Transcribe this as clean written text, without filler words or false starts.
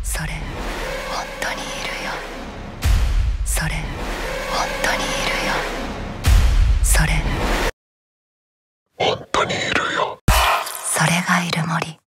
それ本当にいるよ。それ本当にいるよ。それ本当にいるよ。それがいる森。